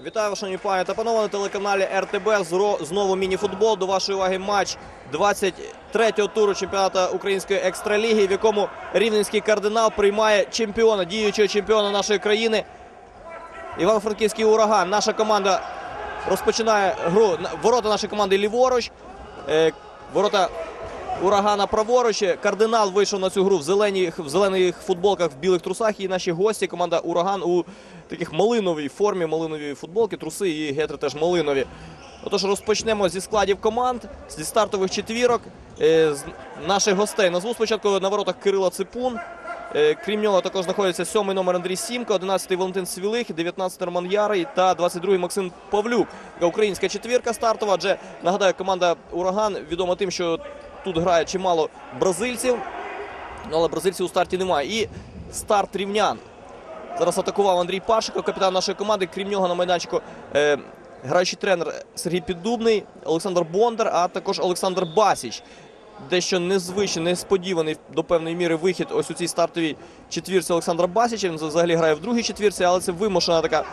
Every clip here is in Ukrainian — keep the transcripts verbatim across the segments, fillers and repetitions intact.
Вітаю вас, шановні пані та панове, на телеканалі Р Т Б. Знову міні-футбол. До вашої уваги матч двадцять третього туру чемпіонату Української екстраліги, в якому Рівненський Кардинал приймає чемпіона, діючого чемпіона нашої країни. Івано-Франківський Ураган. Наша команда розпочинає гру. Ворота нашої команди ліворуч. Ворота Урагана праворуч. Кардинал вийшов на цю гру в зелених, в зелених футболках, в білих трусах. І наші гості, команда Ураган, у таких малиновій формі, малинові футболки, труси і гетри теж малинові. Отож, розпочнемо зі складів команд, зі стартових четвірок. З наших гостей назву спочатку на воротах Кирило Ципун. Крім нього також знаходиться сьомий номер Андрій Сімко, одинадцятий Валентин Свілих, дев'ятнадцятий Роман Ярий та двадцять другий Максим Павлюк. Українська четвірка стартова, адже, нагадаю, команда Ураган відома тим, що тут грає чимало бразильців, але бразильців у старті немає. І старт рівнян. Зараз атакував Андрій Паршиков, капітан нашої команди. Крім нього на майданчику е, граючий тренер Сергій Піддубний, Олександр Бондар, а також Олександр Басіч. Дещо незвичний, несподіваний до певної міри вихід ось у цій стартовій четвірці Олександра Басіча. Він взагалі грає в другій четвірці, але це вимушена така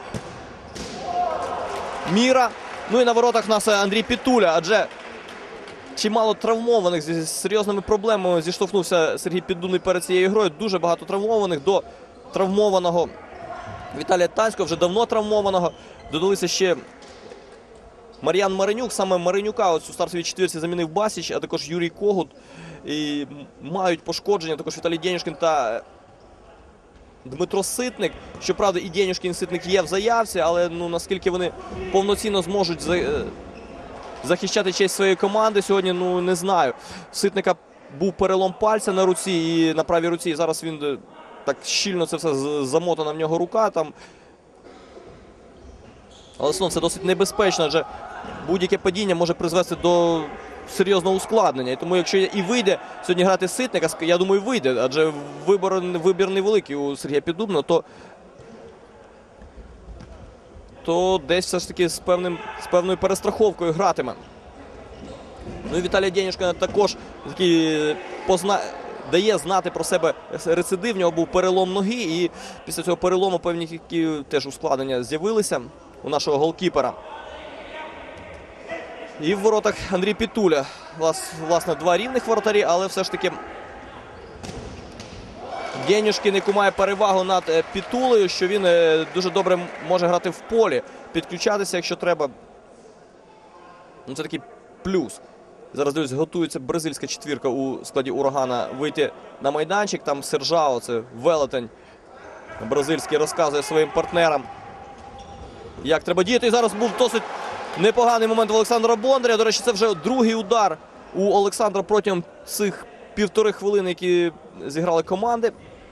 міра. Ну і на воротах у нас Андрій Пітуля, адже чимало травмованих, зі серйозними проблемами зіштовхнувся Сергій Піддубний перед цією грою. Дуже багато травмованих. До травмованого Віталія Танського, вже давно травмованого, додалися ще Мар'ян Маринюк. Саме Маринюка ось у стартовій четвірці замінив Басіч, а також Юрій Когут. І мають пошкодження також Віталій Денюшкін та Дмитро Ситник. Щоправда, і Денюшкін, і Ситник є в заявці, але ну, наскільки вони повноцінно зможуть за... захищати честь своєї команди сьогодні, ну не знаю. Ситника був перелом пальця на руці і на правій руці, і зараз він так щільно це все замотана в нього рука там. Але все одно це досить небезпечно, адже будь-яке падіння може призвести до серйозного ускладнення. І тому, якщо і вийде сьогодні грати Ситника, я думаю, вийде, адже вибір, вибір невеликий у Сергія Піддубного, то, то десь все ж таки з, певним, з певною перестраховкою гратиме. Ну і Віталій Денюшкін також такий позна... дає знати про себе рецидив, в нього був перелом ноги, і після цього перелому певні які теж ускладнення з'явилися у нашого голкіпера. І в воротах Андрій Пітуля. Власне, два рівних воротарі, але все ж таки Денюшкін, яку має перевагу над Пітулею, що він дуже добре може грати в полі, підключатися, якщо треба. Ну, це такий плюс. Зараз, дивіться, готується бразильська четвірка у складі Урагана вийти на майданчик. Там Сержао, це велетень бразильський, розказує своїм партнерам, як треба діяти. І зараз був досить непоганий момент в Олександра Бондаря. До речі, це вже другий удар у Олександра протягом цих півтори хвилини, які зіграли команди.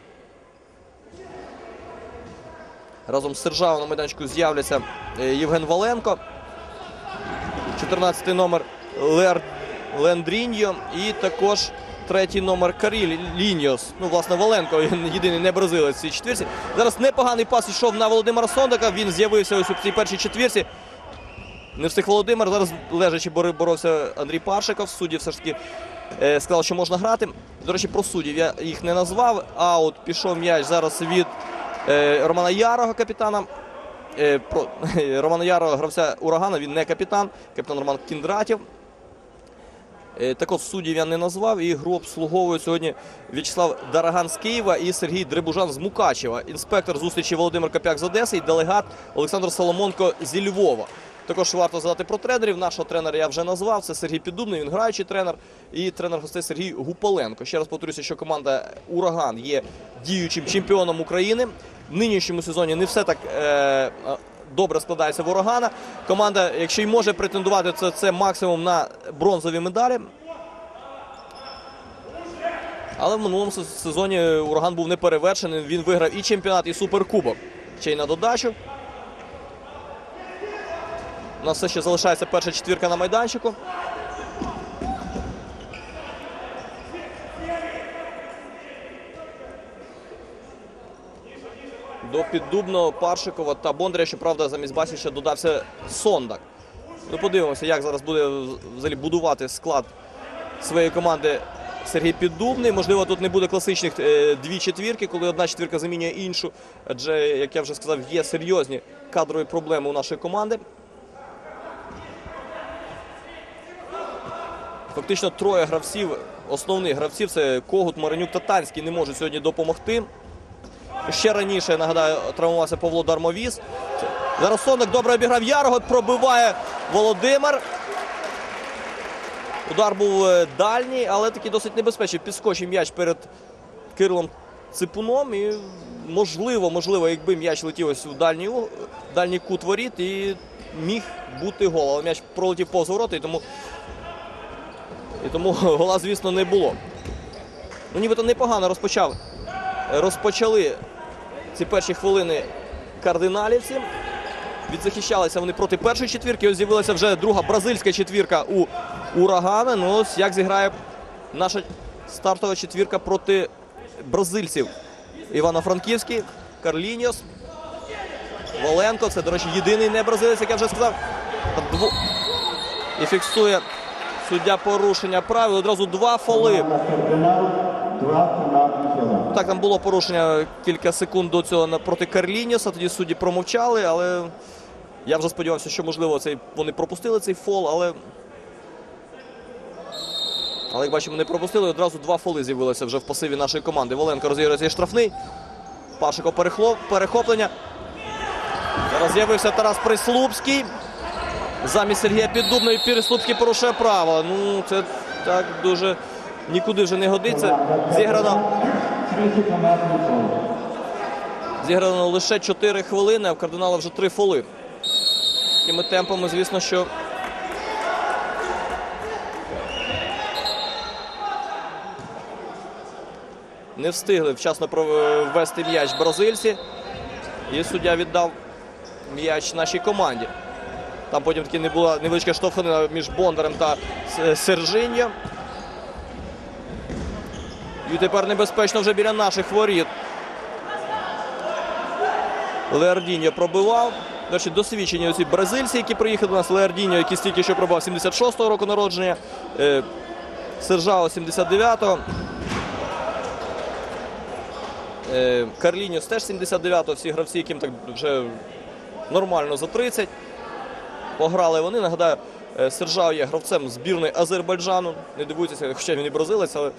Разом з Сержао на майданчику з'являться Євген Валенко, чотирнадцятий номер Лер Лендріньо і також третій номер Каріль Ліньос. Ну, власне, Валенко єдиний не бразилець в цій четвірці. Зараз непоганий пас йшов на Володимира Сондака. Він з'явився ось у цій першій четвірці. Не встиг Володимир. Зараз лежачи боровся Андрій Паршиков. Судді все ж таки е, сказали, що можна грати. До речі, про суддів я їх не назвав. Аут пішов м'яч зараз від е, Романа Ярого, капітана. Е, про, е, Романа Ярого, гравця Урагана, він не капітан. Капітан Роман Кіндратів. Також суддів я не назвав, і гру обслуговують сьогодні В'ячеслав Дараган з Києва і Сергій Дрибужан з Мукачева. Інспектор зустрічі Володимир Копяк з Одеси і делегат Олександр Соломонко зі Львова. Також варто згадати про тренерів. Нашого тренера я вже назвав, це Сергій Піддубний, він граючий тренер, і тренер гостей Сергій Гупаленко. Ще раз повторюся, що команда Ураган є діючим чемпіоном України. В нинішньому сезоні не все так е добре складається в Урагана. Команда, якщо й може претендувати, це, це максимум на бронзові медалі. Але в минулому сезоні Ураган був неперевершений. Він виграв і чемпіонат, і суперкубок. Ще й на додачу. У нас все ще залишається перша четвірка на майданчику. До Піддубного, Паршикова та Бондаря, щоправда, замість Басіча додався Сондак. Ну, подивимося, як зараз буде взагалі будувати склад своєї команди Сергій Піддубний. Можливо, тут не буде класичних е, дві четвірки, коли одна четвірка замінює іншу. Адже, як я вже сказав, є серйозні кадрові проблеми у нашої команди. Фактично троє гравців, основних гравців, це Когут, Маринюк та Танський, не можуть сьогодні допомогти. Ще раніше, нагадаю, травмувався Павло Дармовіс. Зараз Сондак добре обіграв Ярого, пробиває Володимир. Удар був дальній, але такий досить небезпечний. Підскочив м'яч перед Кирилом Ципуном. І можливо, можливо, якби м'яч летів ось у дальній, дальній кут воріт, і міг бути гол. Але м'яч пролетів повз ворота, і тому, і тому гола, звісно, не було. Ну, нібито непогано розпочав. Розпочали ці перші хвилини кардиналівці. Відзахищалися вони проти першої четвірки. Ось з'явилася вже друга бразильська четвірка у Урагана. Ну ось як зіграє наша стартова четвірка проти бразильців. Івано-Франківський, Карліньос, Воленко. Це, до речі, єдиний не бразилець, як я вже сказав. Дво... І фіксує суддя порушення правил. Одразу два фоли. Так, там було порушення кілька секунд до цього проти Карліньоса. Тоді судді промовчали, але я вже сподівався, що, можливо, цей... вони пропустили цей фол, але... Але, як бачимо, не пропустили. Одразу два фоли з'явилися вже в пасиві нашої команди. Воленко розігрує цей штрафний. Пашико перехлоп... перехоплення. Зараз з'явився Тарас Прислупський. Замість Сергія Піддубного, і Прислупський порушує право. Ну, це так дуже... Нікуди вже не годиться. Зіграно... Зіграно лише чотири хвилини, а в кардинала вже три фоли. Такими темпами, звісно, що... Не встигли вчасно ввести м'яч бразильці. І суддя віддав м'яч нашій команді. Там потім таки не була невеличка штовханина між Бондарем та Сержиньо. І тепер небезпечно вже біля наших воріт. Леардіньо пробивав. До речі, досвідчені оці бразильці, які приїхали до нас. Леардіньо, який стільки що пробував, сімдесят шостого року народження. Сержао сімдесят дев'ятого. Карліньос теж сімдесят дев'ятого. Всі гравці, яким так вже нормально за тридцять. Пограли вони. Нагадаю, Сержао є гравцем збірної Азербайджану. Не дивуйтеся, хоча він і бразилець, але...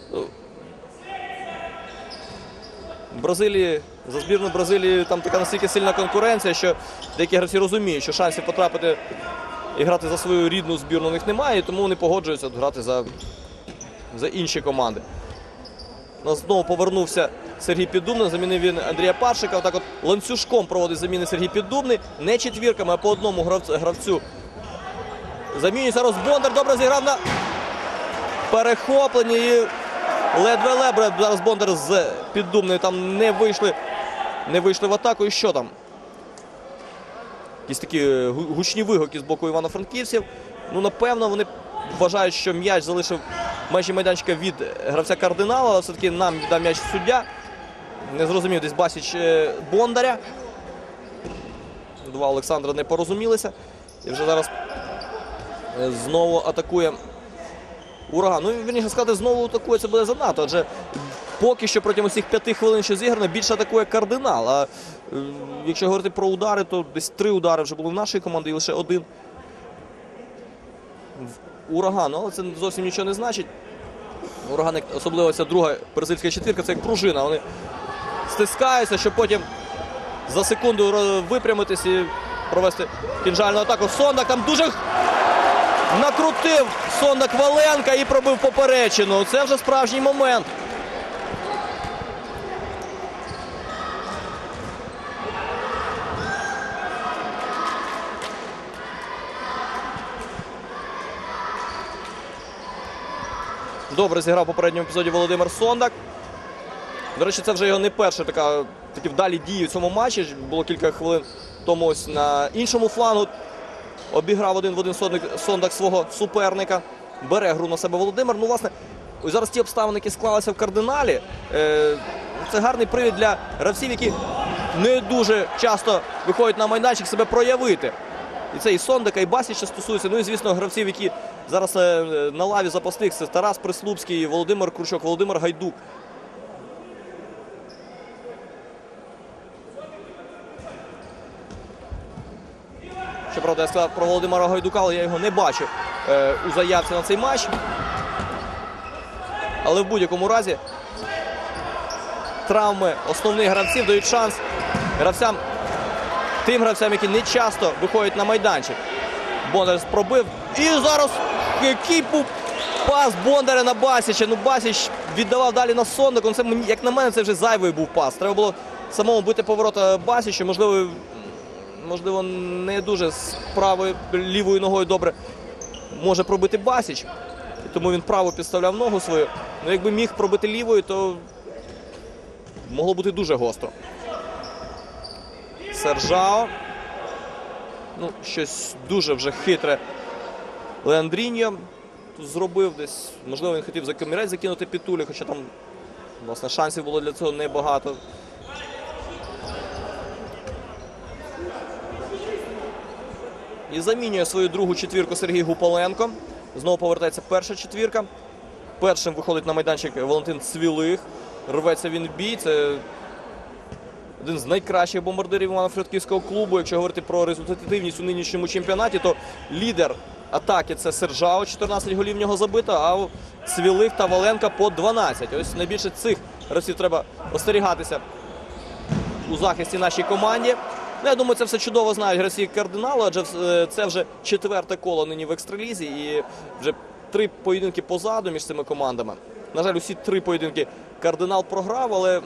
В Бразилії, за збірну Бразилії там така настільки сильна конкуренція, що деякі гравці розуміють, що шансів потрапити і грати за свою рідну збірну у них немає, і тому вони погоджуються грати за, за інші команди. У нас знову повернувся Сергій Піддубний, замінив він Андрія Паршика. Отак от ланцюжком проводить заміни Сергій Піддубний. Не четвірками, а по одному гравцю. Замінюється зараз Бондар, добре зіграв на перехопленні і ледве-ледве зараз Бондар з Піддубною там не вийшли, не вийшли в атаку. І що там? Якісь такі гучні вигуки з боку івано-франківців. Ну, напевно, вони вважають, що м'яч залишив межі майданчика від гравця Кардинала, але все-таки нам віддав м'яч суддя. Не зрозумів десь Басіч Бондаря. Два Олександра не порозумілися. І вже зараз знову атакує Ураган. Ну, вірніше сказати, знову атакує, це буде занадто. Адже поки що протягом усіх п'яти хвилин, що зіграно, більше атакує Кардинал. А е, якщо говорити про удари, то десь три удари вже були в нашій команді і лише один в Урагану. Але це зовсім нічого не значить. Ураган, особливо ця друга бразильська четвірка, це як пружина. Вони стискаються, щоб потім за секунду випрямитись і провести кінжальну атаку. Сондак там дуже накрутив Сондак Воленка і пробив поперечину. Це вже справжній момент. Добре зіграв в попередньому епізоді Володимир Сондак. До речі, це вже його не перша така, такі вдалі дії в цьому матчі. Було кілька хвилин тому ось на іншому флангу. Обіграв один в один Сондак свого суперника. Бере гру на себе Володимир. Ну, власне, ось зараз ті обставини, які склалися в Кардиналі, це гарний привід для гравців, які не дуже часто виходять на майданчик себе проявити. І це і Сондика, і Басіча стосується. Ну і, звісно, гравців, які зараз на лаві запасних. Це Тарас Прислупський, Володимир Кручок, Володимир Гайдук. Щоправда, я сказав про Володимира Гайдука, але я його не бачу е, у заявці на цей матч. Але в будь-якому разі травми основних гравців дають шанс гравцям, тим гравцям, які не часто виходять на майданчик. Бондар пробив. І зараз який був пас Бондаря на Басіча. Ну, Басіч віддавав далі на Сондику. Це, як на мене, це вже зайвий був пас. Треба було самому бити поворота Басічу. Можливо, можливо, не дуже з правою, лівою ногою добре може пробити Басіч. І тому він право підставляв ногу свою. Ну, якби міг пробити лівою, то могло бути дуже гостро. Сержао. Ну, щось дуже вже хитре Леандріньо тут зробив десь. Можливо, він хотів за комірець закинути Пітулі, хоча там, власне, шансів було для цього небагато. І замінює свою другу четвірку Сергій Гупаленко. Знову повертається перша четвірка. Першим виходить на майданчик Валентин Цвілих. Рветься він в бій. Це один з найкращих бомбардирів Івано-Франківського клубу. Якщо говорити про результативність у нинішньому чемпіонаті, то лідер атаки – це Сержао. чотирнадцять голів в нього забито, а у Цвілих та Валенка по дванадцять. Ось найбільше цих гравців треба остерігатися у захисті нашій команді. Ну, я думаю, це все чудово знають гравці Кардиналу, адже це вже четверте коло нині в Екстралізі і вже три поєдинки позаду між цими командами. На жаль, усі три поєдинки Кардинал програв, але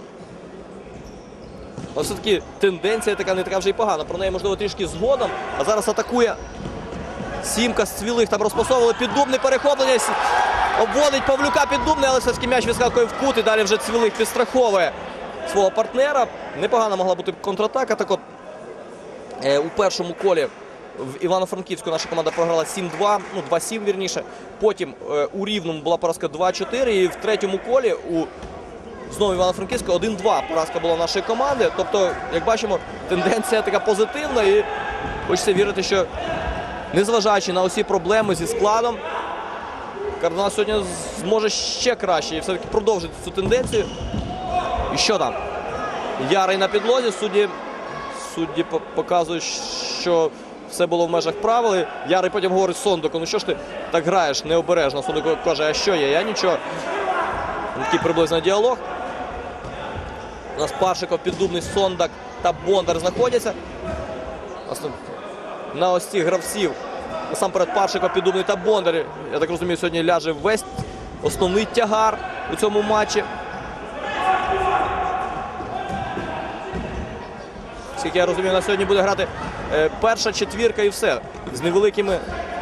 все-таки тенденція така не така вже й погана. Про неї, можливо, трішки згодом. А зараз атакує Сімка з Цвілих. Там розпасовували Піддубний, перехоплення. Обводить Павлюка Піддубний, але все-таки м'яч вискакує в кут. І далі вже Цвілих підстраховує свого партнера. Непогана могла бути контратака. Так от, е, у першому колі в Івано-Франківську наша команда програла сім-два, ну два-сім вірніше. Потім е, у Рівному була поразка два-чотири. І в третьому колі у знову Івано-Франківська один-два поразка була нашої команди. Тобто, як бачимо, тенденція така позитивна. І хочеться вірити, що незважаючи на усі проблеми зі складом, Кардинал сьогодні зможе ще краще і все-таки продовжити цю тенденцію. І що там? Ярий на підлозі. Судді, судді показують, що все було в межах правил. Ярий потім говорить Сондику: ну що ж ти так граєш необережно? Сондик каже: а що є? Я нічого. Такий приблизно діалог. У нас Паршиков, Піддубний, Сондак та Бондар знаходяться. На ось цих гравців, насамперед Паршиков, Піддубний та Бондар, я так розумію, сьогодні ляже весь основний тягар у цьому матчі. Скільки я розумію, на сьогодні буде грати е, перша четвірка і все. З невеликими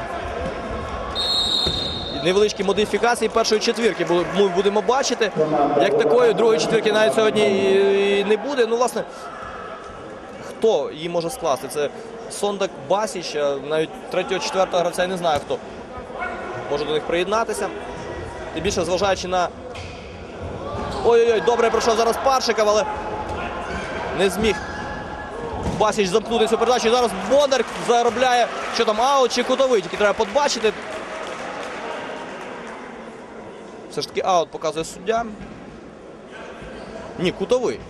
невеличкі модифікації першої четвірки ми будемо бачити. Як такої другої четвірки навіть сьогодні і не буде. Ну, власне, хто її може скласти? Це Сондак, Басіч, навіть третього, четвертого гравця я не знаю, хто може до них приєднатися. Тим більше, зважаючи на... Ой-ой-ой, добре пройшов зараз Паршиков, але не зміг Басіч замкнути цю передачу. І зараз Бондар заробляє, що там, аут чи кутовий, тільки треба подбачити. Все ж таки аут показує суддя. Ні, кутовий.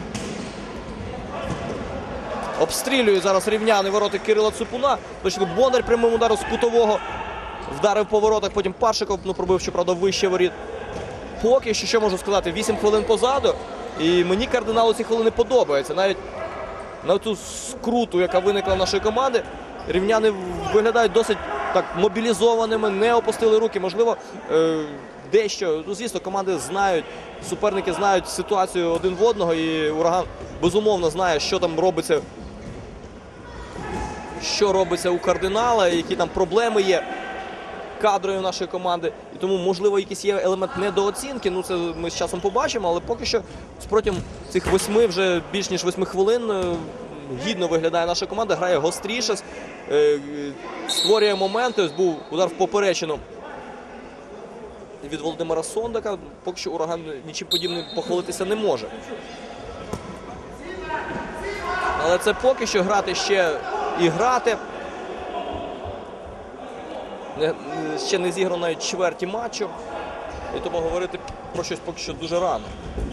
Обстрілює зараз рівняни вороти Кирила Ципуна. Точно Бондар прямим ударом з кутового вдарив по воротах. Потім Паршиков, ну, пробив, щоправда, вище воріт. Поки що, що можу сказати, вісім хвилин позаду. І мені Кардиналу ці хвилини подобаються. Навіть на цю скруту, яка виникла в нашої команди, рівняни виглядають досить так мобілізованими, не опустили руки. Можливо, е дещо, ну, звісно, команди знають, суперники знають ситуацію один в одного, і Ураган безумовно знає, що там робиться, що робиться у Кардинала, які там проблеми є кадрові нашої команди. І тому, можливо, якийсь є елемент недооцінки, ну це ми з часом побачимо, але поки що протягом цих восьми, вже більш ніж восьми хвилин гідно виглядає наша команда, грає гостріше, створює моменти. Ось був удар в поперечину від Володимира Сондака. Поки що Ураган нічим подібним похвалитися не може. Але це поки що, грати ще і грати. Не, ще не зіграної чверті матчу. І тому говорити про щось поки що дуже рано.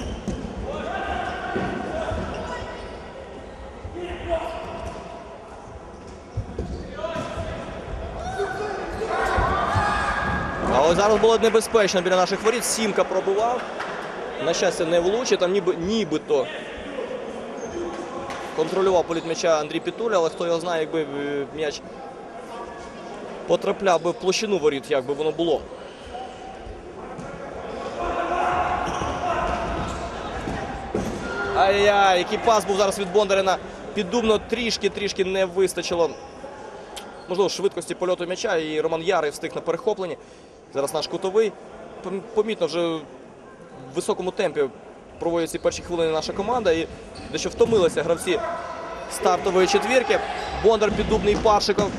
А ось зараз було небезпечно біля наших воріт. Сімка пробував. На щастя, не влучив. Там ніби, нібито контролював політ м'яча Андрій Пітуля, але хто його знає, якби м'яч потрапляв би в площину воріт, як би воно було. Ай-яй, який пас був зараз від Бондаря. Піддубно трішки-трішки не вистачило, можливо, швидкості польоту м'яча, і Роман Ярий встиг на перехопленні. Зараз наш кутовий. Помітно, вже в високому темпі проводять ці перші хвилини наша команда. І дещо втомилися гравці стартової четвірки. Бондар, Піддубний, Паршиков.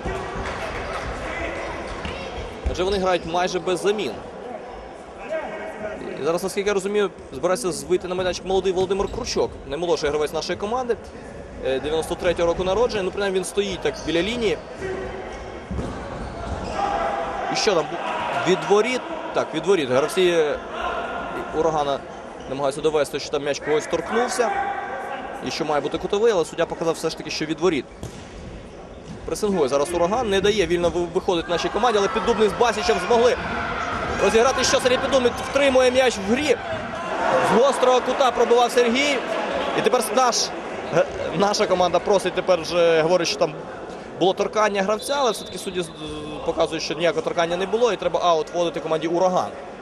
Адже вони грають майже без замін. І зараз, наскільки я розумію, збирається вийти на майданчик молодий Володимир Кручок. Наймолодший гравець нашої команди. дев'яносто третього року народження. Ну, принаймні, він стоїть так біля лінії. І що там? Від воріт? Так, від воріт. Гравці Урагана намагаються довести, що там м'яч когось торкнувся. І що має бути кутовий, але суддя показав все ж таки, що від воріт. Пресингує зараз Ураган. Не дає вільно виходити нашій команді, але Піддубний з Басічем змогли розіграти. Що Сергій Піддубний втримує м'яч в грі. З гострого кута пробивав Сергій. І тепер наш, наша команда просить, тепер вже говорить, що там було торкання гравця, але все-таки судді показують, що ніякого торкання не було і треба аут вводити команді Ураган.